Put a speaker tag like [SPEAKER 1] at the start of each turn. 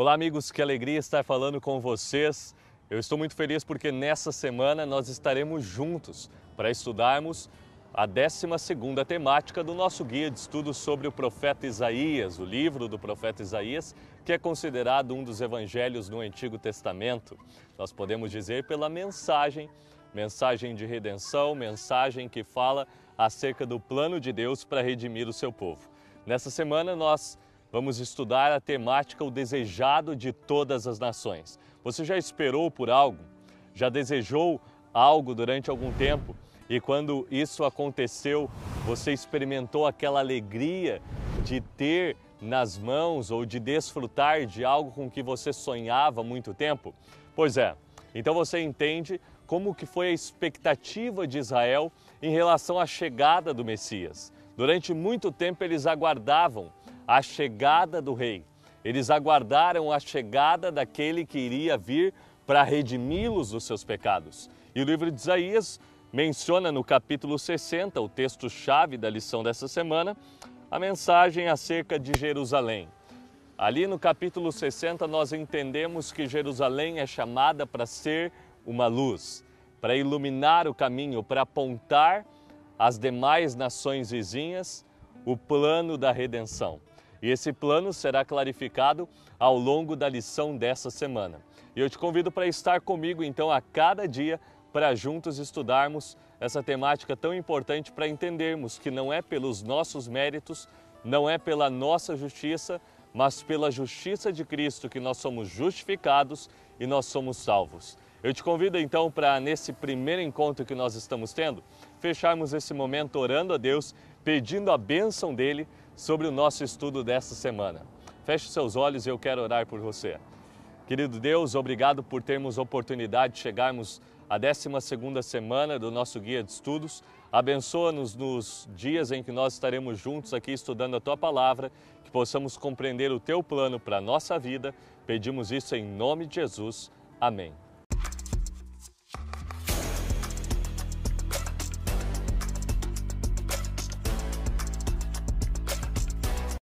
[SPEAKER 1] Olá, amigos, que alegria estar falando com vocês. Eu estou muito feliz porque nessa semana nós estaremos juntos para estudarmos a 12ª temática do nosso guia de estudos sobre o profeta Isaías, o livro do profeta Isaías, que é considerado um dos evangelhos no Antigo Testamento. Nós podemos dizer pela mensagem de redenção, mensagem que fala acerca do plano de Deus para redimir o seu povo. Nessa semana nós vamos estudar a temática O Desejado de Todas as Nações. Você já esperou por algo? Já desejou algo durante algum tempo? E quando isso aconteceu, você experimentou aquela alegria de ter nas mãos ou de desfrutar de algo com que você sonhava há muito tempo? Pois é, então você entende como que foi a expectativa de Israel em relação à chegada do Messias. Durante muito tempo eles aguardavam a chegada do rei. Eles aguardaram a chegada daquele que iria vir para redimi-los dos seus pecados. E o livro de Isaías menciona no capítulo 60, o texto-chave da lição dessa semana, a mensagem acerca de Jerusalém. Ali no capítulo 60 nós entendemos que Jerusalém é chamada para ser uma luz, para iluminar o caminho, para apontar às demais nações vizinhas o plano da redenção. E esse plano será clarificado ao longo da lição dessa semana. E eu te convido para estar comigo, então, a cada dia, para juntos estudarmos essa temática tão importante para entendermos que não é pelos nossos méritos, não é pela nossa justiça, mas pela justiça de Cristo que nós somos justificados e nós somos salvos. Eu te convido, então, para nesse primeiro encontro que nós estamos tendo, fecharmos esse momento orando a Deus, pedindo a bênção dEle sobre o nosso estudo dessa semana. Feche seus olhos e eu quero orar por você. Querido Deus, obrigado por termos a oportunidade de chegarmos à 12ª semana do nosso guia de estudos. Abençoa-nos nos dias em que nós estaremos juntos aqui estudando a Tua Palavra, que possamos compreender o Teu plano para a nossa vida. Pedimos isso em nome de Jesus. Amém.